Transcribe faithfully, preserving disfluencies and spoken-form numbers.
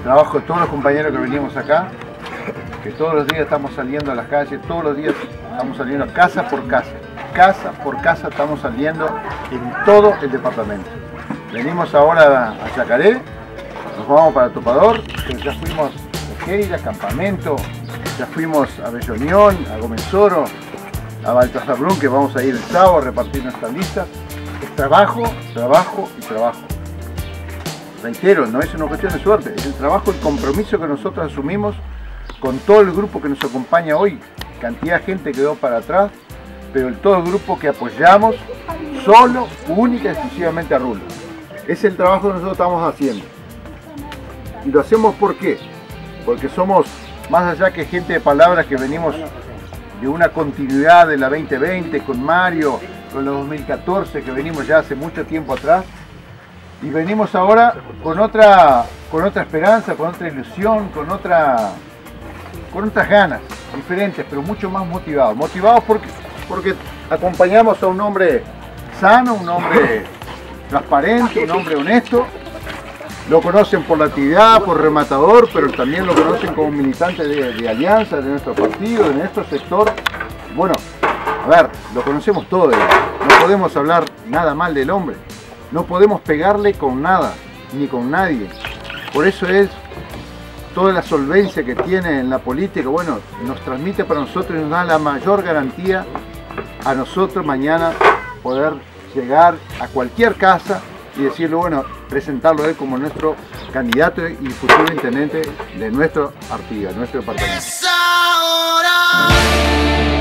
trabajo de todos los compañeros que venimos acá, que todos los días estamos saliendo a las calles, todos los días estamos saliendo casa por casa, casa por casa estamos saliendo en todo el departamento. Venimos ahora a Yacaré, nos vamos para Topador, ya fuimos a Queira, Campamento, ya fuimos a Bellonión, a Gomenzoro, a Baltasar Brun, que vamos a ir el sábado a repartir nuestras listas. Es trabajo, trabajo y trabajo. Reitero, no es una cuestión de suerte, es el trabajo, el compromiso que nosotros asumimos con todo el grupo que nos acompaña hoy. Cantidad de gente quedó para atrás, pero el, todo el grupo que apoyamos solo, única y exclusivamente a Rulo. Es el trabajo que nosotros estamos haciendo. Y lo hacemos ¿por qué? Porque somos, más allá que gente de palabras, que venimos de una continuidad de la veinte veinte con Mario, con la dos mil catorce, que venimos ya hace mucho tiempo atrás, y venimos ahora con otra, con otra esperanza, con otra ilusión, con, otra, con otras ganas diferentes, pero mucho más motivados. Motivados porque, porque acompañamos a un hombre sano, un hombre transparente, un hombre honesto. Lo conocen por la actividad, por rematador, pero también lo conocen como militante de, de Alianza, de nuestro partido, de nuestro sector. Bueno, a ver, lo conocemos todo. No podemos hablar nada mal del hombre. No podemos pegarle con nada, ni con nadie. Por eso es toda la solvencia que tiene en la política. Bueno, nos transmite para nosotros y nos da la mayor garantía a nosotros mañana poder llegar a cualquier casa y decirle, bueno, presentarlo a él como nuestro candidato y futuro intendente de nuestro Artigas, nuestro departamento.